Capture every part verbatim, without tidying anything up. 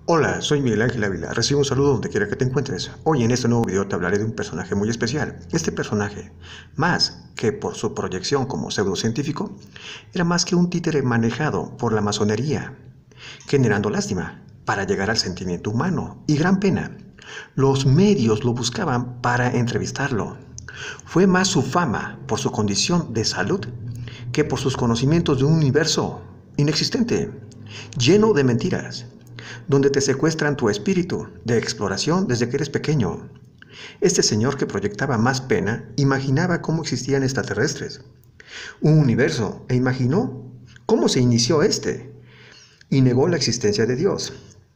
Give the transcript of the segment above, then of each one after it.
Hola, soy Miguel Ángel Ávila. Recibe un saludo donde quiera que te encuentres. Hoy en este nuevo video te hablaré de un personaje muy especial. Este personaje, más que por su proyección como pseudocientífico, era más que un títere manejado por la masonería, generando lástima para llegar al sentimiento humano y gran pena. Los medios lo buscaban para entrevistarlo. Fue más su fama por su condición de salud que por sus conocimientos de un universo inexistente, lleno de mentiras, donde te secuestran tu espíritu de exploración desde que eres pequeño. Este señor que proyectaba más pena imaginaba cómo existían extraterrestres, un universo, e imaginó cómo se inició este, y negó la existencia de Dios.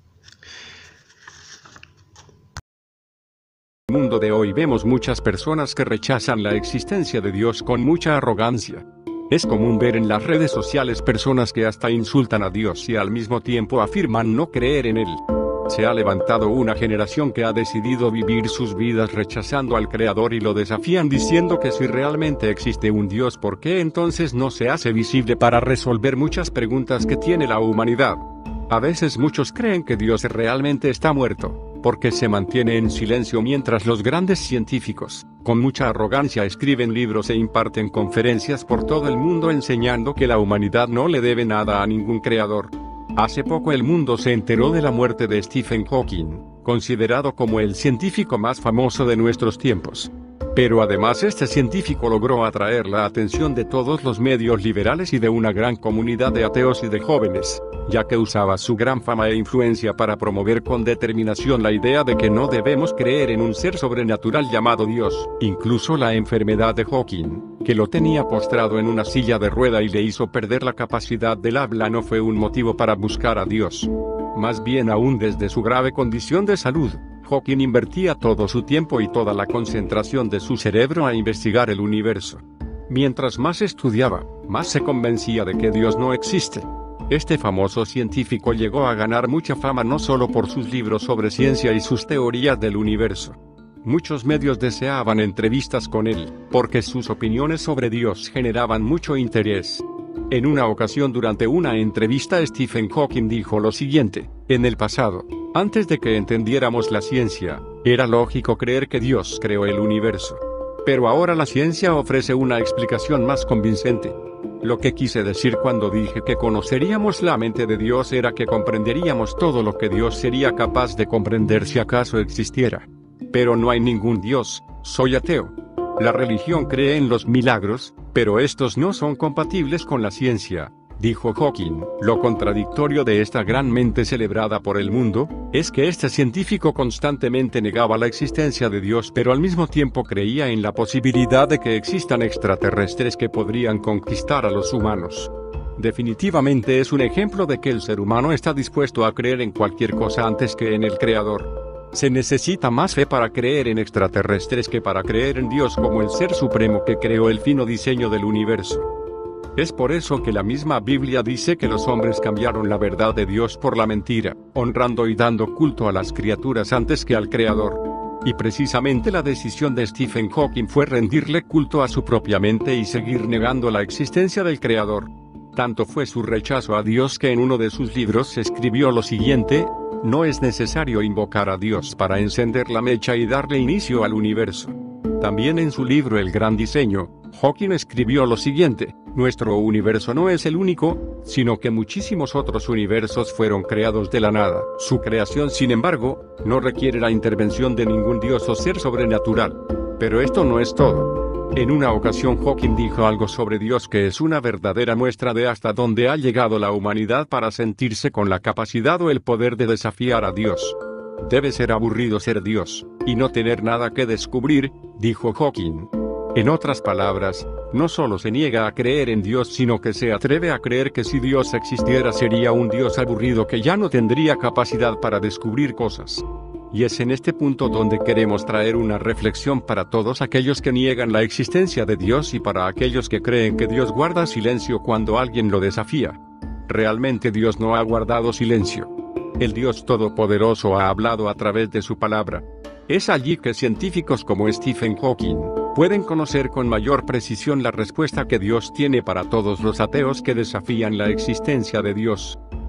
En el mundo de hoy vemos muchas personas que rechazan la existencia de Dios con mucha arrogancia. Es común ver en las redes sociales personas que hasta insultan a Dios y al mismo tiempo afirman no creer en Él. Se ha levantado una generación que ha decidido vivir sus vidas rechazando al Creador y lo desafían diciendo que si realmente existe un Dios, ¿por qué entonces no se hace visible para resolver muchas preguntas que tiene la humanidad? A veces muchos creen que Dios realmente está muerto, porque se mantiene en silencio mientras los grandes científicos, con mucha arrogancia, escriben libros e imparten conferencias por todo el mundo enseñando que la humanidad no le debe nada a ningún creador. Hace poco el mundo se enteró de la muerte de Stephen Hawking, considerado como el científico más famoso de nuestros tiempos. Pero además este científico logró atraer la atención de todos los medios liberales y de una gran comunidad de ateos y de jóvenes, ya que usaba su gran fama e influencia para promover con determinación la idea de que no debemos creer en un ser sobrenatural llamado Dios. Incluso la enfermedad de Hawking, que lo tenía postrado en una silla de rueda y le hizo perder la capacidad del habla, no fue un motivo para buscar a Dios. Más bien, aún desde su grave condición de salud, Hawking invertía todo su tiempo y toda la concentración de su cerebro a investigar el universo. Mientras más estudiaba, más se convencía de que Dios no existe. Este famoso científico llegó a ganar mucha fama no solo por sus libros sobre ciencia y sus teorías del universo. Muchos medios deseaban entrevistas con él, porque sus opiniones sobre Dios generaban mucho interés. En una ocasión durante una entrevista Stephen Hawking dijo lo siguiente: en el pasado, antes de que entendiéramos la ciencia, era lógico creer que Dios creó el universo. Pero ahora la ciencia ofrece una explicación más convincente. Lo que quise decir cuando dije que conoceríamos la mente de Dios era que comprenderíamos todo lo que Dios sería capaz de comprender si acaso existiera. Pero no hay ningún Dios, soy ateo. La religión cree en los milagros, pero estos no son compatibles con la ciencia, dijo Hawking. Lo contradictorio de esta gran mente celebrada por el mundo, es que este científico constantemente negaba la existencia de Dios, pero al mismo tiempo creía en la posibilidad de que existan extraterrestres que podrían conquistar a los humanos. Definitivamente es un ejemplo de que el ser humano está dispuesto a creer en cualquier cosa antes que en el Creador. Se necesita más fe para creer en extraterrestres que para creer en Dios como el ser supremo que creó el fino diseño del universo. Es por eso que la misma Biblia dice que los hombres cambiaron la verdad de Dios por la mentira, honrando y dando culto a las criaturas antes que al Creador. Y precisamente la decisión de Stephen Hawking fue rendirle culto a su propia mente y seguir negando la existencia del Creador. Tanto fue su rechazo a Dios que en uno de sus libros escribió lo siguiente: no es necesario invocar a Dios para encender la mecha y darle inicio al universo. También en su libro El Gran Diseño, Hawking escribió lo siguiente: nuestro universo no es el único, sino que muchísimos otros universos fueron creados de la nada. Su creación, sin embargo, no requiere la intervención de ningún dios o ser sobrenatural. Pero esto no es todo. En una ocasión Hawking dijo algo sobre Dios que es una verdadera muestra de hasta dónde ha llegado la humanidad para sentirse con la capacidad o el poder de desafiar a Dios. Debe ser aburrido ser Dios, y no tener nada que descubrir, dijo Hawking. En otras palabras, no solo se niega a creer en Dios, sino que se atreve a creer que si Dios existiera sería un Dios aburrido que ya no tendría capacidad para descubrir cosas. Y es en este punto donde queremos traer una reflexión para todos aquellos que niegan la existencia de Dios y para aquellos que creen que Dios guarda silencio cuando alguien lo desafía. Realmente Dios no ha guardado silencio. El Dios Todopoderoso ha hablado a través de su palabra. Es allí que científicos como Stephen Hawking pueden conocer con mayor precisión la respuesta que Dios tiene para todos los ateos que desafían la existencia de Dios.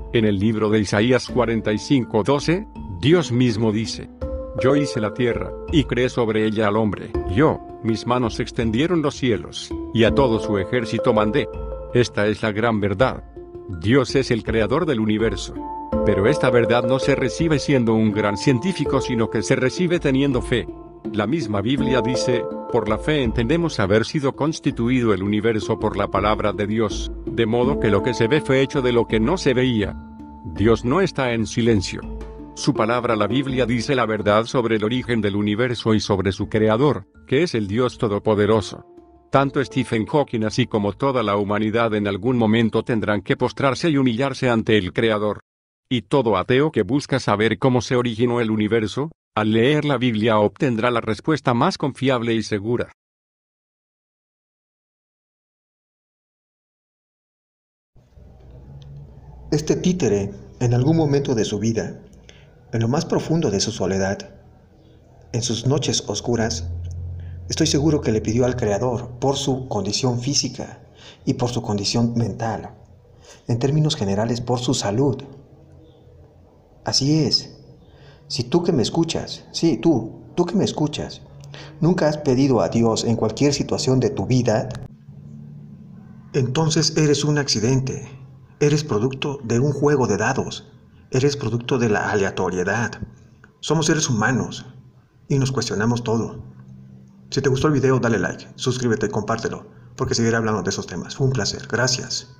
En el libro de Isaías cuarenta y cinco doce, Dios mismo dice: Yo hice la tierra, y creé sobre ella al hombre. Yo, mis manos extendieron los cielos, y a todo su ejército mandé. Esta es la gran verdad. Dios es el creador del universo. Pero esta verdad no se recibe siendo un gran científico, sino que se recibe teniendo fe. La misma Biblia dice: por la fe entendemos haber sido constituido el universo por la palabra de Dios, de modo que lo que se ve fue hecho de lo que no se veía. Dios no está en silencio. Su palabra, la Biblia, dice la verdad sobre el origen del universo y sobre su creador, que es el Dios Todopoderoso. Tanto Stephen Hawking así como toda la humanidad en algún momento tendrán que postrarse y humillarse ante el Creador. Y todo ateo que busca saber cómo se originó el universo, al leer la Biblia obtendrá la respuesta más confiable y segura. Este títere, en algún momento de su vida, en lo más profundo de su soledad, en sus noches oscuras, estoy seguro que le pidió al Creador por su condición física y por su condición mental, en términos generales por su salud. Así es. Si tú que me escuchas, sí, tú, tú que me escuchas, nunca has pedido a Dios en cualquier situación de tu vida, entonces eres un accidente, eres producto de un juego de dados, eres producto de la aleatoriedad. Somos seres humanos y nos cuestionamos todo. Si te gustó el video, dale like, suscríbete y compártelo, porque seguiré hablando de esos temas. Fue un placer. Gracias.